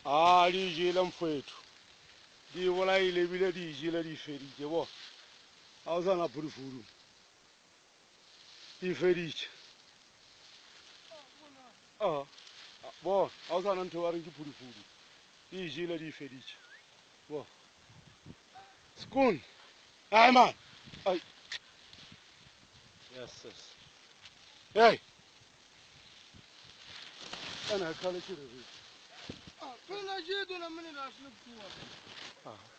Di jele mfowethu. Di bolaile ebile di jele di feditše bo. Ha o sa na phudufudu. Di feditše. Bo, ha o sa na ntho ba reng ke phudufudu. Di jele di feditše. Bo. Skoon. Hey man. Hey. Yes, yes. Hey. Ana kale ki da zai. Kana je dole mini da shi kuwa.